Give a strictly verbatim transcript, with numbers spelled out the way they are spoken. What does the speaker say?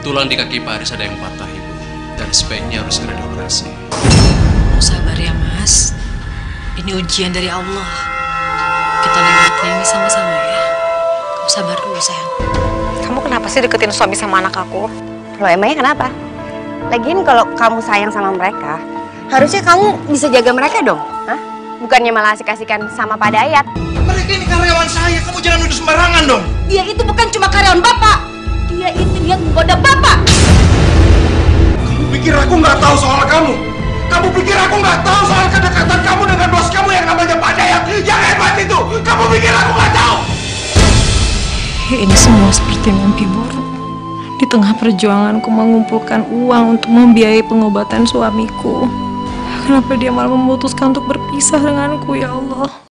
Tulang di kaki Pak Haris ada yang patah, Ibu. Dan sebaiknya harus segera dioperasi. Oh, sabar ya, Mas. Ini ujian dari Allah. Kita lewatin ini sama-sama ya. Kamu sabar dulu, sayang. Kamu kenapa sih deketin suami sama anak aku? Loh, emangnya kenapa? Lagian kalau kamu sayang sama mereka, harusnya kamu bisa jaga mereka dong. Hah? Bukannya malah asik-asikan sama Pak Dayat. Mereka ini karyawan saya, kamu jangan nuduh sembarangan dong. Dia itu bukan cuma karyawan Bapak. Dia itu niat menggoda Bapak. Kamu pikir aku nggak tahu soal kamu? Kamu pikir aku nggak tahu soal kedekatan kamu dengan bos kamu yang namanya Pak Dayat? Yang hebat itu, kamu pikir aku nggak tahu? Ini semua seperti mimpi buruk. Di tengah perjuanganku mengumpulkan uang untuk membiayai pengobatan suamiku. Kenapa dia malah memutuskan untuk berpisah denganku, ya Allah?